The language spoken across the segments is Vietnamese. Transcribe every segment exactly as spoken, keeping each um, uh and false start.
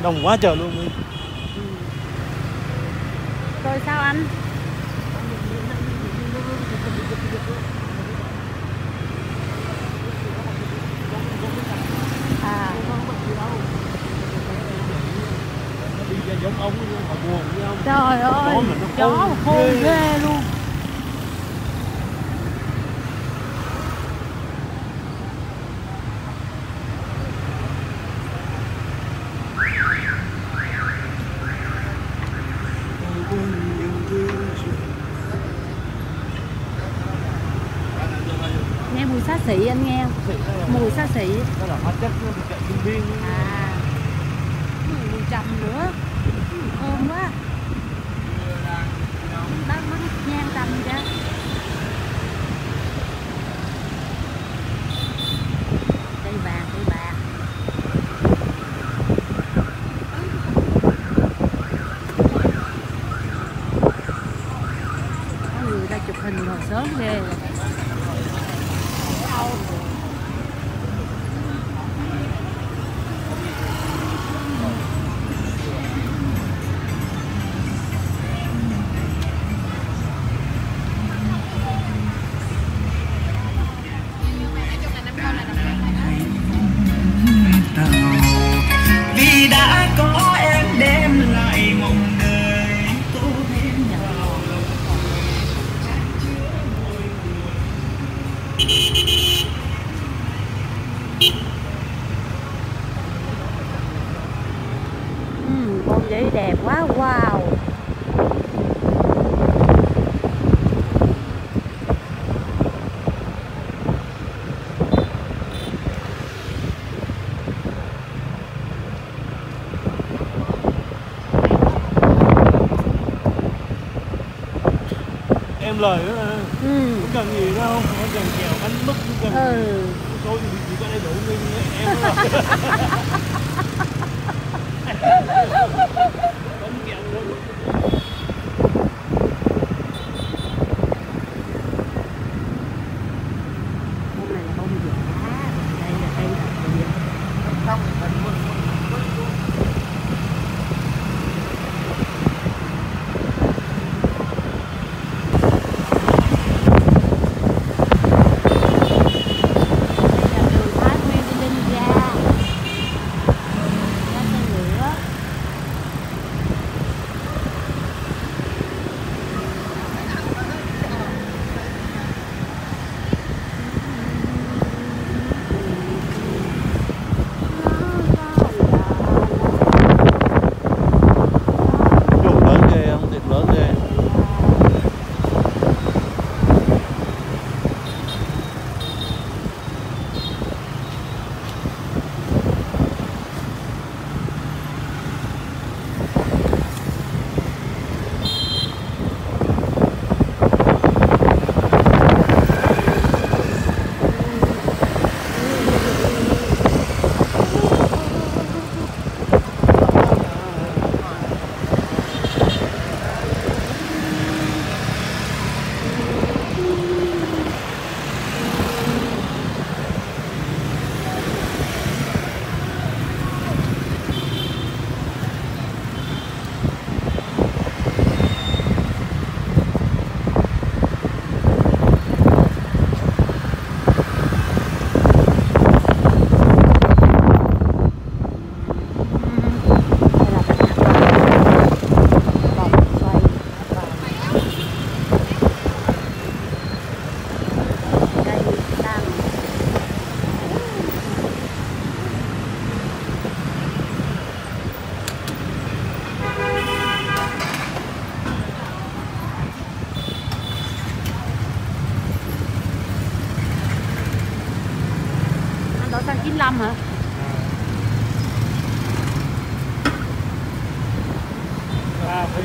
đông quá trời luôn. Ừ. Rồi sao anh? À. Đi ra giống ống họ buồn với không? Trời ơi, chó khôn ghê. ghê luôn. Nghe mùi xá xị anh nghe không? Mùi xá xị. Đó là hóa chất nó chạy sinh viên. À. Mùi trầm nữa. Thơm quá. Bác bác nhang trầm chứ. Cây vàng, cây vàng. Có người ta chụp hình hồi sớm ghê. Vì đã có em đem lại mộng đời tô thêm vào lòng ừ, con giấy đẹp quá. Wow. Em lời nữa mà. Ừ. Không cần gì đâu, không cần kèo bánh mứt, không cần. Ừ. Tôi thì chỉ có đầy đủ nguyên em đó rồi. Bánh kẹo luôn. Bông này là bông giả. Đây là cây thật gì? trong mình mình xăng chín lăm hả? À, thì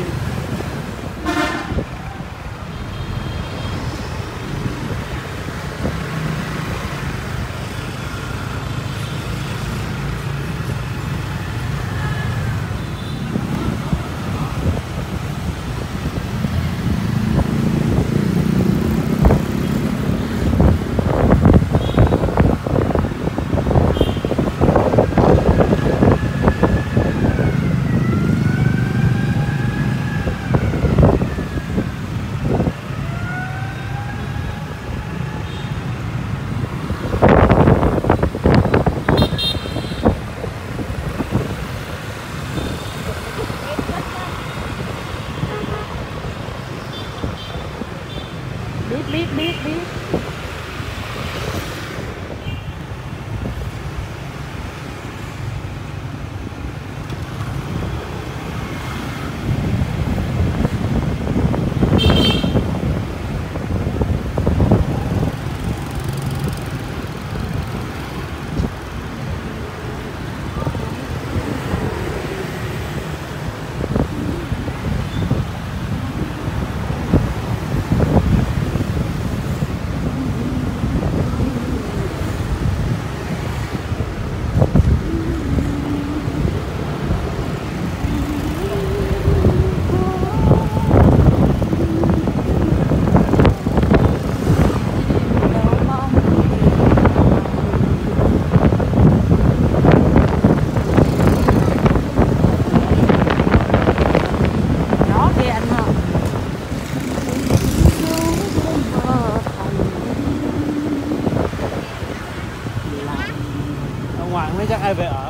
mới chắc ai về ở.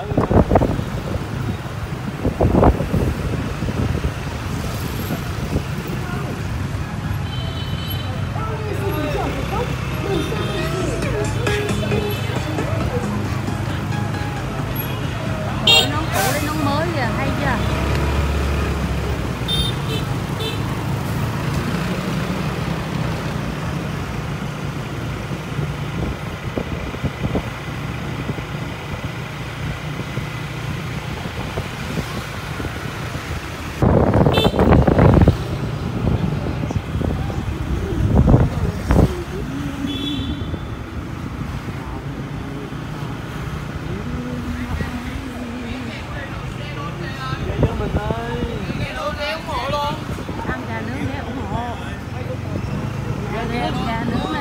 Đổi nón cũ lấy nón mới kìa, hay chưa? Ăn trà nướng để ủng hộ. Trà nướng, trà nướng